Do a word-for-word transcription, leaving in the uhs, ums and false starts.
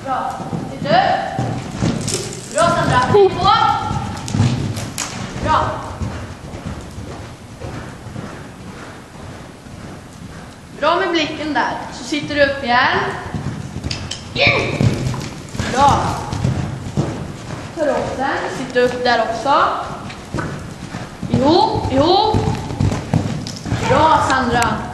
Bra. Sitter upp. Bra Sandra. På. Bra. Bra med blicken där. Så sitter du upp igen. Bra. Tar upp den. Sitter upp där också. Ihop, ihop. Bra Sandra.